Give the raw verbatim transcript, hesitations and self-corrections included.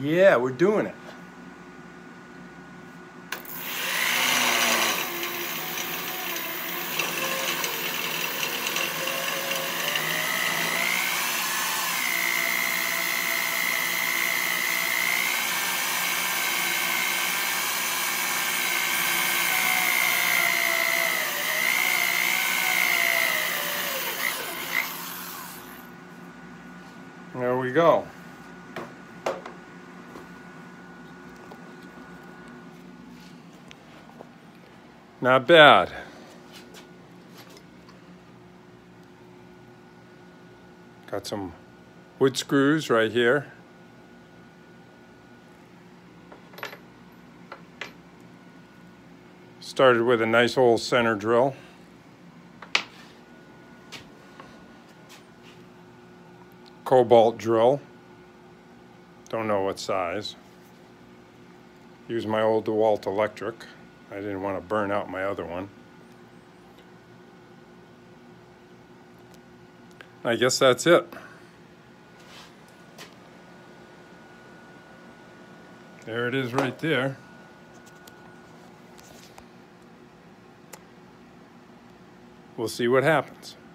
Yeah, we're doing it. There we go. Not bad. Got some wood screws right here. Started with a nice old center drill. Cobalt drill. Don't know what size. Use my old DeWalt electric. I didn't want to burn out my other one. I guess that's it. There it is right there. We'll see what happens.